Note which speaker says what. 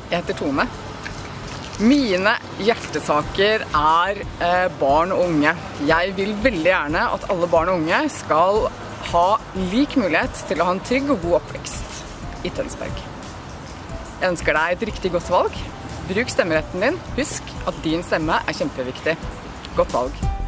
Speaker 1: Jeg heter Tone. Mine hjertesaker er barn og unge. Jeg vil veldig gjerne at alle barn og unge skal ha lik mulighet til å ha en trygg og god oppvekst i Tønsberg. Jeg ønsker deg et riktig godt valg. Bruk stemmeretten din. Husk at din stemme er kjempeviktig. Godt valg.